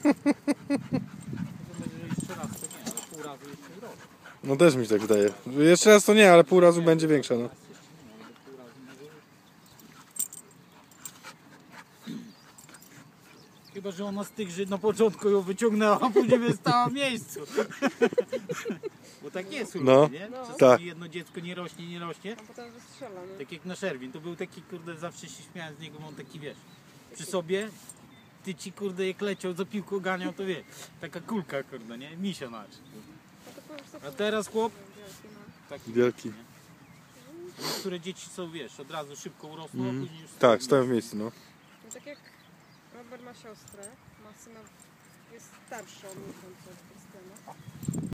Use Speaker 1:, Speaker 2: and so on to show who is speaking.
Speaker 1: Jeszcze raz to nie, ale pół razu jeszcze rok.
Speaker 2: No też mi się tak wydaje. Jeszcze raz to nie, ale pół razu będzie większa, no.
Speaker 1: Chyba, że ona z tych, że na początku ją wyciągnęła, a później stała w miejscu. Bo tak jest,
Speaker 2: No,
Speaker 1: nie? Czasami
Speaker 2: tak.
Speaker 1: jedno dziecko nie rośnie,
Speaker 3: A potem wystrzela, nie?
Speaker 1: tak jak na Szerwin. To był taki, kurde, zawsze się śmiałem z niego, bo on taki, wiesz, przy sobie, ty ci, kurde, jak leciał, za piłką ganiał, to wie, taka kulka, kurde, nie? Misia nacz. A teraz chłop, taki
Speaker 2: Wielki.
Speaker 1: nie? Niektóre dzieci są, wiesz, od razu szybko urosną, a później już...
Speaker 2: Tak, stoją w miejscu, no.
Speaker 3: No tak jak Robert ma siostrę, ma syna, jest starszy od miesiąca od Krystiana.